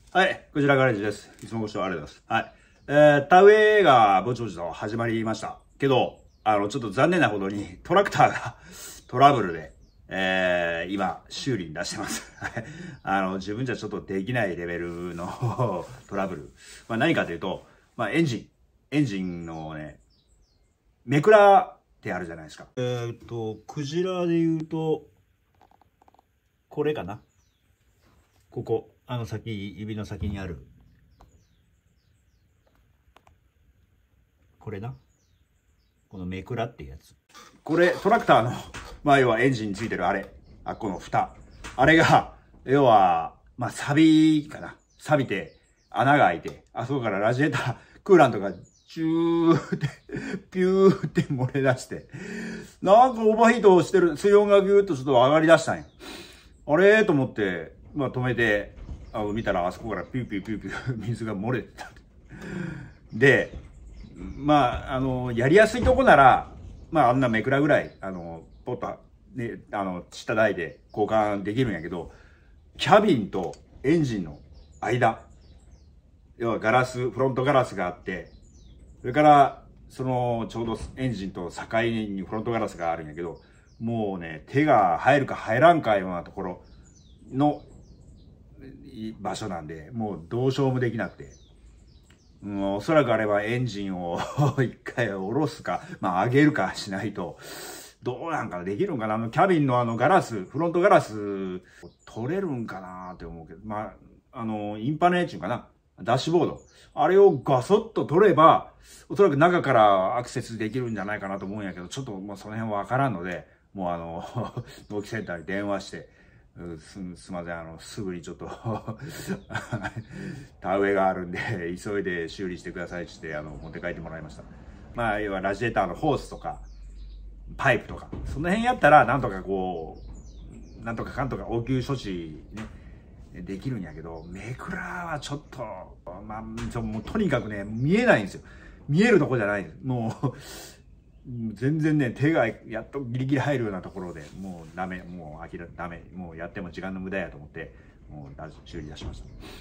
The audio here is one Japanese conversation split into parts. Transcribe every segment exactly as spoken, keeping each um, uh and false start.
はい、こちらガレージです。いつもご視聴ありがとうございます。はい。えー、田植えがぼちぼちと始まりました。けど、あの、ちょっと残念なことにトラクターがトラブルで、えー、今、修理に出してます。あの、自分じゃちょっとできないレベルのトラブル。まあ何かというと、まあエンジン、エンジンのね、めくらってあるじゃないですか。えーっと、クジラで言うと、これかな。ここ、あの先、指の先にある。これな。このめくらっていうやつ。これ、トラクターの、まあ要はエンジンについてるあれ。あ、この蓋。あれが、要は、まあ錆かな。錆びて、穴が開いて、あそこからラジエーター、クーラントが、チューって、ピューって漏れ出して、なんかオーバーヒートしてる、水温がギューッとちょっと上がり出したんや。あれと思って、まあ止めて、あの見たらあそこからピューピューピューピュー水が漏れてた。で、まあ、あの、やりやすいとこなら、まあ、あんなめくらぐらい、あの、ポッと、ね、あの、下台で交換できるんやけど、キャビンとエンジンの間、要はガラス、フロントガラスがあって、それから、その、ちょうどエンジンと境にフロントガラスがあるんやけど、もうね、手が入るか入らんかようなところの場所なんで、もうどうしようもできなくて、うん、おそらくあれはエンジンを一回下ろすか、まあ上げるかしないと、どうなんかな、できるんかな、あのキャビンのあのガラス、フロントガラス、取れるんかなって思うけど、まあ、あの、インパネーチュンかな、ダッシュボード。あれをガソッと取れば、おそらく中からアクセスできるんじゃないかなと思うんやけど、ちょっともうその辺わからんので、もうあの、納期センターに電話して、す、すみません、あの、すぐにちょっと田植えがあるんで、急いで修理してくださいって言って、あの、持って帰ってもらいました。まあ、要はラジエーターのホースとか、パイプとか、その辺やったら、なんとかこう、なんとかかんとか応急処置ね、できるんやけど、めくらはちょっと、まあ、ちょもうとにかくね、見えないんですよ。見えるとこじゃないんです。もう、全然ね、手がやっとギリギリ入るようなところでもうダメ、もう諦め、ダメ、もうやっても時間の無駄やと思って、もう修理出しました。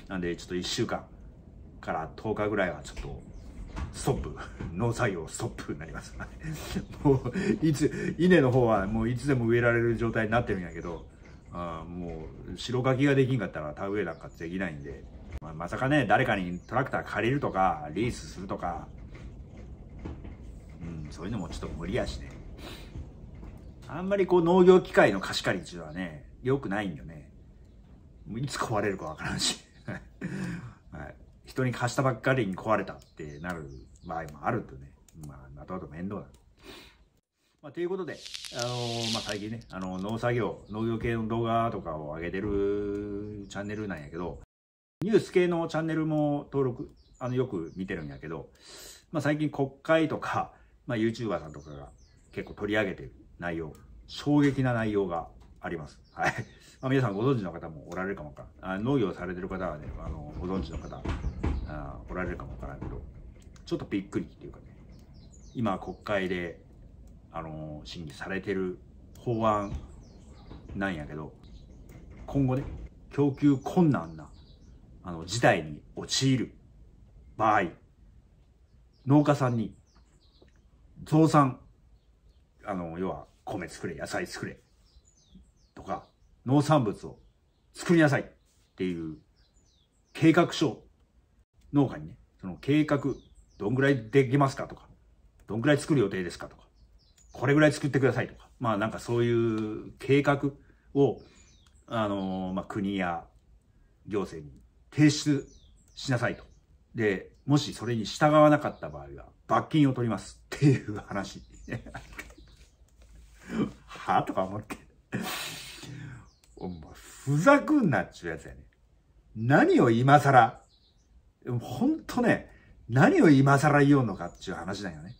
なんで、ちょっといっしゅうかんからとおかぐらいはちょっと、ストップ、農作業ストップになります。もう、いつ、稲の方はもういつでも植えられる状態になってるんやけど、あもう、白かきができんかったら田植えなんかできないんで、まあ、まさかね、誰かにトラクター借りるとか、リースするとか、うん、そういうのもちょっと無理やしね。あんまりこう農業機械の貸し借りっていうのはね、良くないんよね。いつ壊れるかわからんし。はい。人に貸したばっかりに壊れたってなる場合もあるとね。まあ、後々面倒だ。まあ、ということで、あのー、まあ、最近ね、あの、農作業、農業系の動画とかを上げてるチャンネルなんやけど、ニュース系のチャンネルも登録、あの、よく見てるんやけど、まあ、最近国会とか、まあ、YouTuber さんとかが結構取り上げてる内容、衝撃な内容があります。はい。まあ、皆さんご存知の方もおられるかもわからん。あ、農業されてる方はね、あの、ご存知の方、あおられるかもわからんけど、ちょっとびっくりっていうかね、今国会で、あの、審議されてる法案なんやけど、今後ね、供給困難な、あの、事態に陥る場合、農家さんに増産、あの、要は米作れ、野菜作れ、とか、農産物を作りなさいっていう計画書、農家にね、その計画、どんぐらいできますかとか、どんぐらい作る予定ですかとか、これぐらい作ってくださいとか、まあなんかそういう計画を、あの、まあ国や行政に提出しなさいと。で、もしそれに従わなかった場合は罰金を取りますっていう話。はぁとか思って。お前、ふざくんなっちゅうやつやね。何を今更、ほんとね、何を今更言おうのかっちゅう話だよね。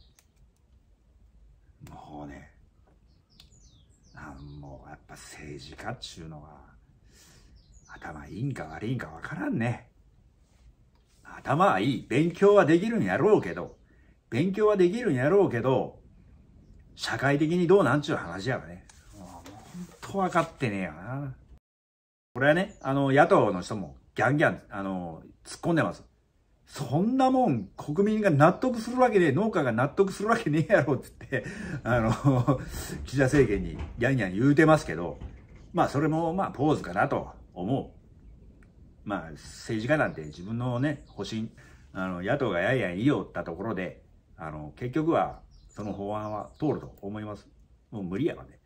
もうね、あもうやっぱ政治家っちゅうのは、頭いいんか悪いんかわからんね。頭はいい。勉強はできるんやろうけど、勉強はできるんやろうけど、社会的にどうなんちゅう話やわね。もうほんと分かってねえよな。これはね、あの、野党の人もギャンギャン、あの、突っ込んでます。そんなもん、国民が納得するわけねえ、農家が納得するわけねえやろ、つって、あの、岸田政権にギャンギャン言うてますけど、まあ、それも、まあ、ポーズかなと思う。まあ、政治家なんて自分のね、方針、あの、野党がやいやい言いよったところで、あの、結局は、その法案は通ると思います。もう無理やわね。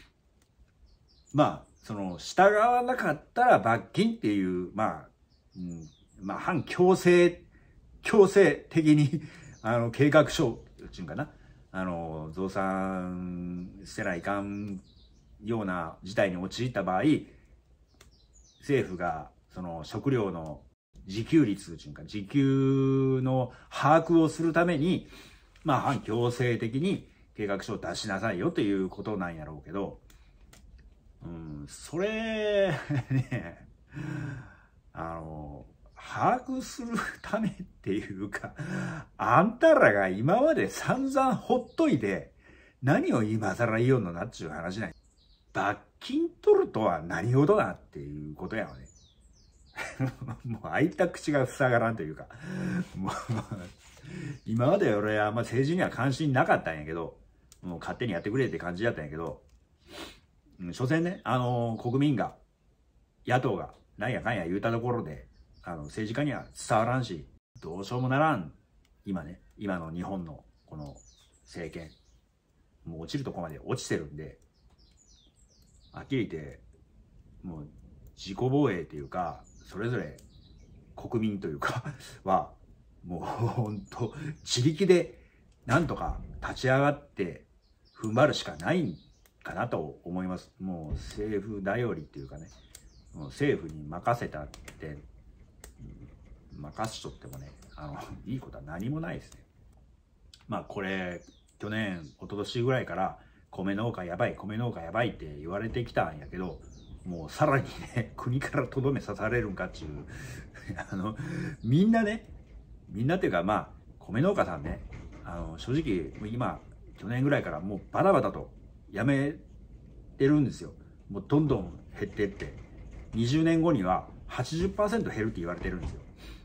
まあ、その、従わなかったら罰金っていう、まあ、うん、まあ、反強制、強制的に、あの、計画書っていうかな、あの、増産してないかんような事態に陥った場合、政府が、その、食料の自給率っていうか、自給の把握をするために、まあ、反強制的に計画書を出しなさいよということなんやろうけど、うん、それ、ね、あの、把握するためっていうか、あんたらが今まで散々ほっといて、何を今更言おうのなっちゅう話ない。罰金取るとは何事だっていうことやわね。もう開いた口が塞がらんというか、もう今まで俺はあんま政治には関心なかったんやけど、もう勝手にやってくれって感じだったんやけど、うん、所詮ね、あのー、国民が、野党が、なんやかんや言うたところで、あの、政治家には伝わらんし、どうしようもならん、今ね、今の日本のこの政権、もう落ちるとこまで落ちてるんで、はっきり言って、もう自己防衛というか、それぞれ国民というかは、もうほんと、自力でなんとか立ち上がって踏ん張るしかないかなと思います。もう政府頼りっていうかね、もう政府に任せたって、任しとってもね、あの、いいことは何もないですね。まあこれ、去年、一昨年ぐらいから、米農家やばい、米農家やばいって言われてきたんやけど、もうさらにね、国からとどめ刺されるんかっていう、あの、みんなね、みんなっていうかまあ、米農家さんね、あの、正直、今、去年ぐらいからもうバタバタとやめてるんですよ。もうどんどん減ってって、にじゅうねんごには はちじゅっパーセント 減るって言われてるんですよ。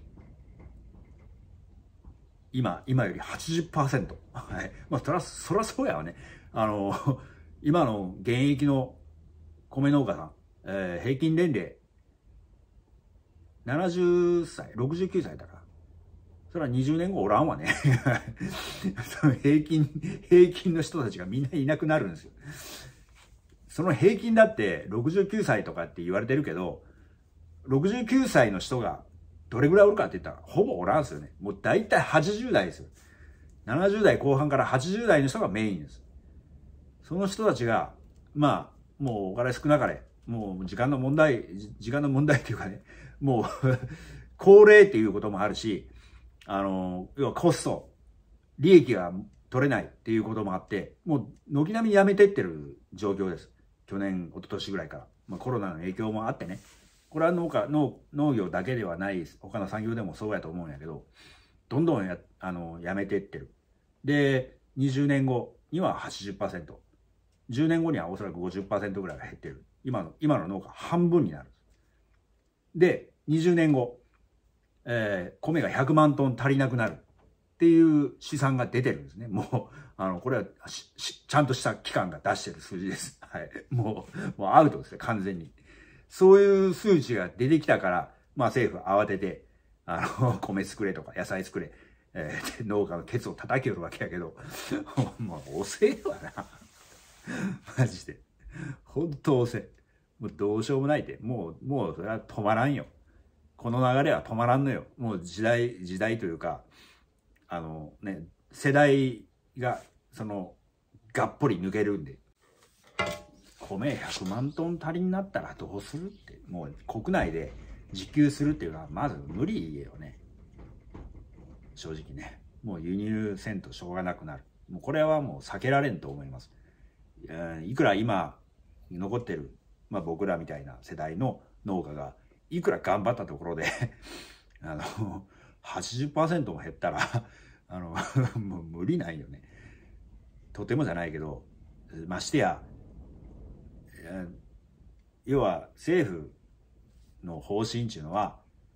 今、今より はちじゅっパーセント。はい。まあ、そら、そらそうやわね。あの、今の現役の米農家さん、えー、平均年齢、ななじゅっさい、ろくじゅうきゅうさいだから。それはにじゅうねんごおらんわね。その平均、平均の人たちがみんないなくなるんですよ。その平均だってろくじゅうきゅうさいとかって言われてるけど、ろくじゅうきゅうさいの人がどれぐらいおるかって言ったらほぼおらんすよね。もう大体はちじゅうだいですよ。ななじゅうだいこう半からはちじゅうだいの人がメインです。その人たちが、まあ、もうお金少なかれ、もう時間の問題、時間の問題っていうかね、もう高齢っていうこともあるし、あの、要はコスト、利益が取れないっていうこともあって、もう軒並みやめてってる状況です。去年、一昨年ぐらいから。まあコロナの影響もあってね。これは農家、農、農業だけではないです。他の産業でもそうやと思うんやけど、どんどんや、あの、やめてってる。で、にじゅうねんごには はちじゅっパーセント。じゅうねんごにはおそらく ごじゅっパーセント ぐらいが減ってる。今の、今の農家半分になる。で、にじゅうねんご、えー、米がひゃくまんトン足りなくなるっていう試算が出てるんですね。もう、あの、これはししちゃんとした機関が出してる数字です。はい。もう、もうアウトですね、完全に。そういう数値が出てきたから、まあ政府慌てて、あの、米作れとか野菜作れ、えー、農家のケツを叩きよるわけやけど、もう遅えわな。マジで。ほんと遅え。もうどうしようもないって。もう、もうそれは止まらんよ。この流れは止まらんのよ。もう時代、時代というか、あのね、世代が、その、がっぽり抜けるんで。米ひゃくまんトン足りになったらどうするって。もう国内で自給するっていうのはまず無理よね。正直ね。もう輸入せんとしょうがなくなる。もうこれはもう避けられんと思います。いくら今残ってる、まあ僕らみたいな世代の農家が、いくら頑張ったところであの、はちじゅっパーセント も減ったらあの、もう無理ないよね。とてもじゃないけど、ましてや、要は政府の方針っていうのは、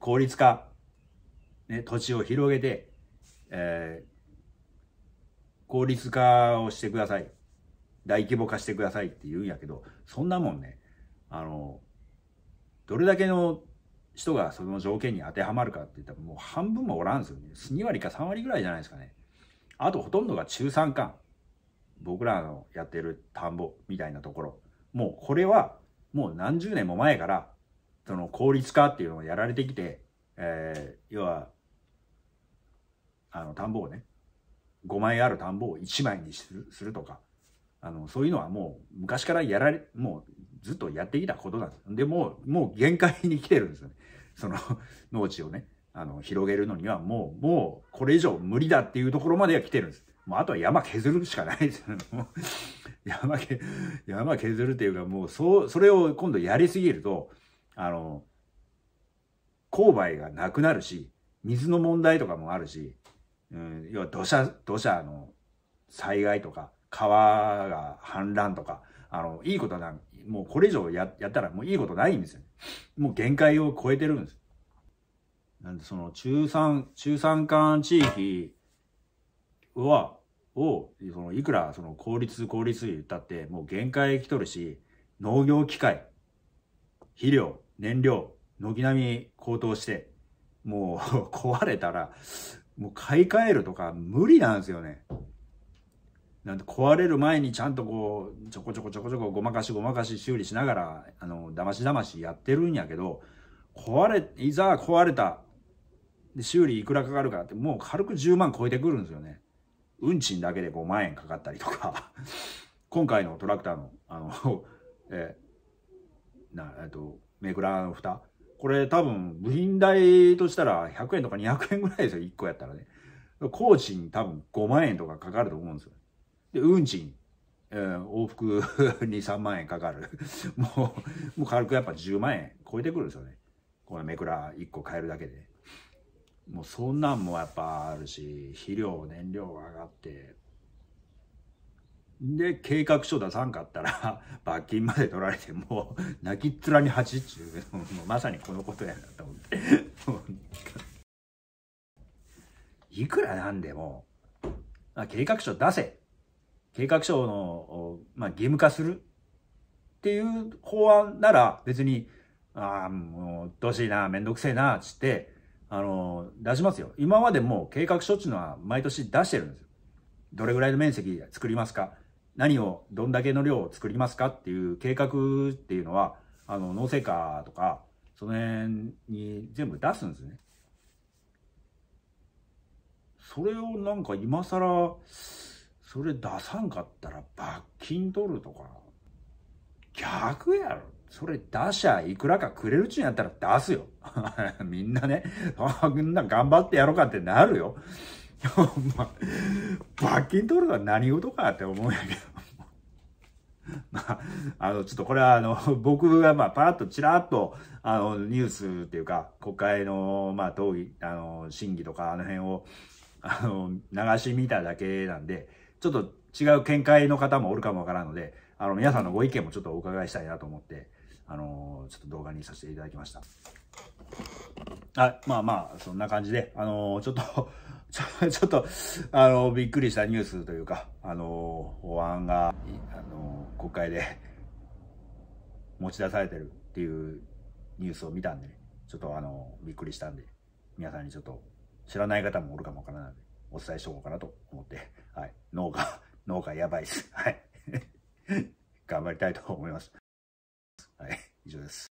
効率化、ね、土地を広げて、えー、効率化をしてください。大規模化してくださいって言うんやけど、そんなもんね、あの、どれだけの人がその条件に当てはまるかって言ったらもう半分もおらんすよね。に割かさん割ぐらいじゃないですかね。あとほとんどが中山間。僕らのやってる田んぼみたいなところ。もうこれはもう何十年も前からその効率化っていうのをやられてきて、えー、要は、あの田んぼをね、ごまいある田んぼをいちまいにする、するとか、あの、そういうのはもう昔からやられ、もうずっとやってきたことなんです。で、もう、もう限界に来てるんですよね。その農地をね、あの、広げるのにはもう、もうこれ以上無理だっていうところまでは来てるんです。もうあとは山削るしかないですよ。山け、山削るっていうか、もうそう、それを今度やりすぎると、あの、勾配がなくなるし、水の問題とかもあるし、うん、要は土砂、土砂の災害とか、川が氾濫とか、あの、いいことなん、もうこれ以上や、やったらもういいことないんですよ。もう限界を超えてるんです。なんでその中山、中山間地域は、を、そのいくらその効率効率言ったってもう限界来とるし、農業機械、肥料、燃料、軒並み高騰して、もう壊れたら、もう買い替えるとか無理なんですよね。なんて壊れる前にちゃんとこう、ちょこちょこちょこちょこごまかしごまかし修理しながら、あの、だましだましやってるんやけど、壊れ、いざ壊れた。で、修理いくらかかるかって、もう軽くじゅうまん超えてくるんですよね。運賃だけでごまんえんかかったりとか。今回のトラクターの、あの、えー、な、えっと、メクラの蓋。これ多分部品代としたらひゃくえんとかにひゃくえんぐらいですよ、いっこやったらね。工賃多分ごまんえんとかかかると思うんですよ。で、運賃、えー、往復に、さんまんえんかかる。もう、もう軽くやっぱじゅうまんえん超えてくるんですよね。このメクラいっこ買えるだけで。もうそんなんもやっぱあるし、肥料、燃料が上がって、で、計画書出さんかったら、罰金まで取られて、もう、泣きっ面に蜂っちゅう、もうまさにこのことやなと思って。いくらなんでも、計画書出せ。計画書の、まあ、義務化するっていう法案なら別に、ああ、もう、うっとうしいな、めんどくせえな、つって、あの、出しますよ。今までも計画書っていうのは毎年出してるんですよ。どれぐらいの面積作りますか？何を、どんだけの量を作りますかっていう計画っていうのは、あの、農政課とか、その辺に全部出すんですね。それをなんか今更、それ出さんかったら罰金取るとか、逆やろ。それ出しゃいくらかくれるっちゅうんやったら出すよ。みんなね、みんな頑張ってやろうかってなるよ。ま罰金取るのは何事かって思うんやけど。まあ、あの、ちょっとこれはあの、僕がまあ、パーッとチラッと、あの、ニュースっていうか、国会の、まあ、討議、あの、審議とか、あの辺を、あの、流し見ただけなんで、ちょっと違う見解の方もおるかもわからんので、あの、皆さんのご意見もちょっとお伺いしたいなと思って、あの、ちょっと動画にさせていただきました。あ、まあまあ、そんな感じで、あの、ちょっと、ちょちょっと、あの、びっくりしたニュースというか、あの、法案が、あの、国会で持ち出されてるっていうニュースを見たんでね、ちょっとあの、びっくりしたんで、皆さんにちょっと知らない方もおるかもわからないので、お伝えしとこうかなと思って、はい。農家、農家やばいです。はい。頑張りたいと思います。はい。以上です。